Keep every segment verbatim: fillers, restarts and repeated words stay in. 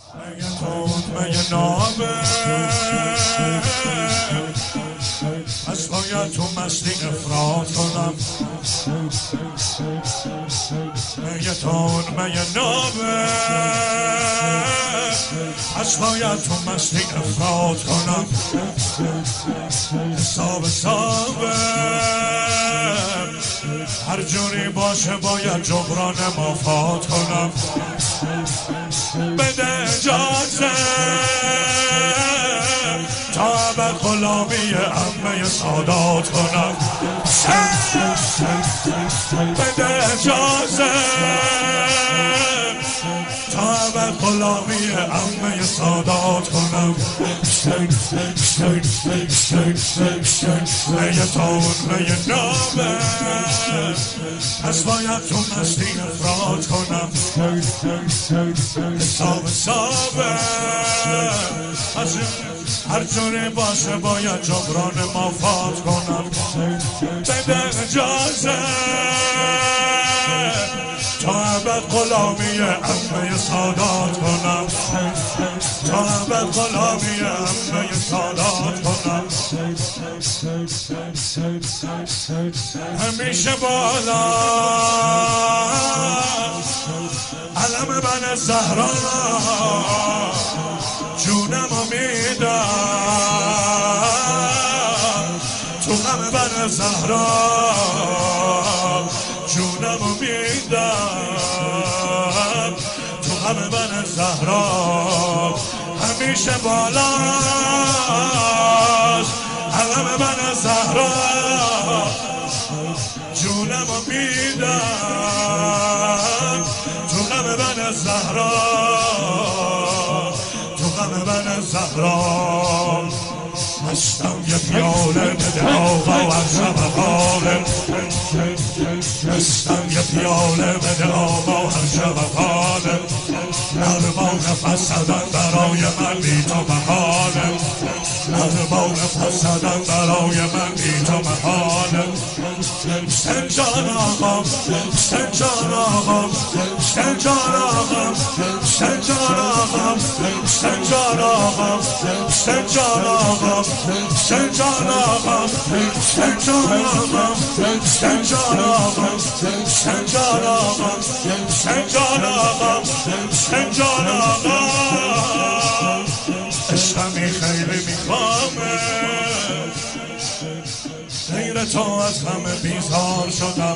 میگه نابه پس باید تو مستی افراد کنم. میگه تون میگه نابه پس باید تو مستی افراد کنم. حساب حسابه هر جوری باشه باید جبران مفاد کنم. بده اجازه تا ابد غلامی عمه سادات کنم. بده اجازه تا ابد غلامی عمه سادات کنم. میگه تون میگه نامه پس باید تو مستی افراد کنم. حساب حسابه هر جوری باشه باید جبران مفاد کنم. بده اجازه تا ابد غلامی عمه سادات کنم. تا ابد غلامی عمه سادات کنم. همیشه بالا علم من زهرا جونم و میدم تو غم من زهرا جونم و میدم تو غم من زهرا. همیشه بالاست علم من زهرا جونم و میدم تو غم من زهرا تو غم من زهرا. هستم یه پیاله بده آقا و عرشم حالم. هستم یه پیاله بده آقا و عرشم حالم. نرما نفس زدن برای من بی تو محالم. نرما نفس زدن برای من بی تو محالم. سنجان آقام سنجان آقام سنجان آقام سنجان آقام سنجان آقام سنجان آقام سنجان آقام سنجان آقام سنجان آقام سنجان آقام سنجان آقام سنجان آقام. عشقمی خیلی میخوامه غیر تو از همه بیزار شدم.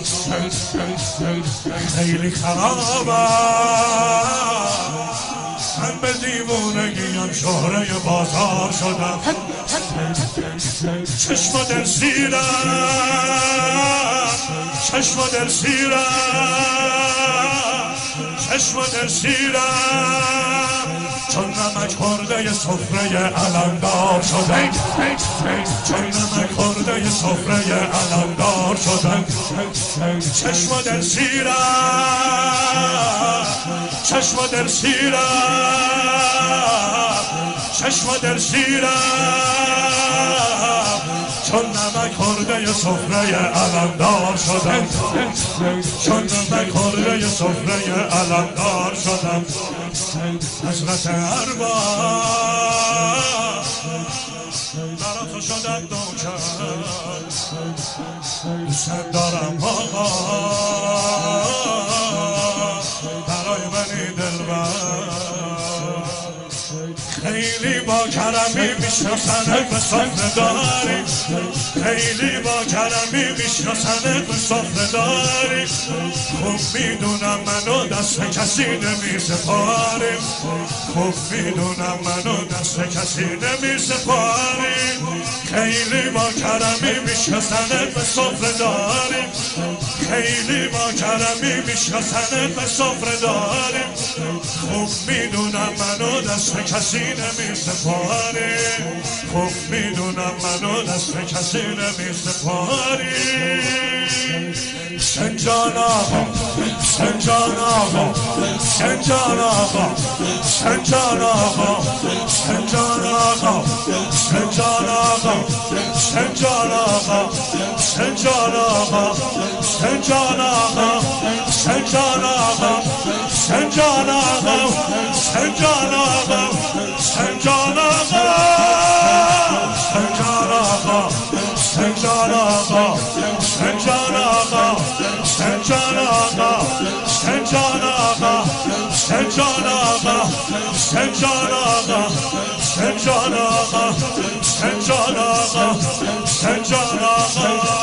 خیلی خرابم من به دیوونگیم شهره بازار شدم. چشم و دل سیرم چشم و دل سیرم چشم و دل سیرم چون نمک خورده سفره علمدار شدم. چون نمک خورده سفره علمدار شدم. چشم و دل سیرم چشم و دل سیرم چشم و دل سیرم چون نمک خورده سفره علمدار شدم. چون نمک خورده سفره علمدار شدم. حضرت ارباب برا تو شدم نوکر دوست دارم آقا برای منی دلبر. خیلی با کرمی میشناسنت به سفره داری. خیلی با کرمی میشناسنت به سفره داری. خوب میدونم منو دست کسی نمیسپاری. خوب میدونم منو دست کسی نمیسپاری. خیلی با کرمی میشناسنت به سفره داری. خیلی با کرمی میشناسنت به سفره داری. خوب میدونم منو دست کسی نمیسپاری. خوب میدونم منو دست کسی نمیسپاری. سنجان آقا سنجان آقا سنجان آقا سنجان آقا سنجان آقا سنجان آقا sen can ağa, sen can ağa, sen can ağa, sen can ağa, sen can ağa, sen can ağa, sen can ağa, sen can ağa, sen can ağa, sen can ağa, sen can ağa, sen can ağa, sen can ağa, sen can ağa, sen can ağa, sen can ağa, sen can ağa.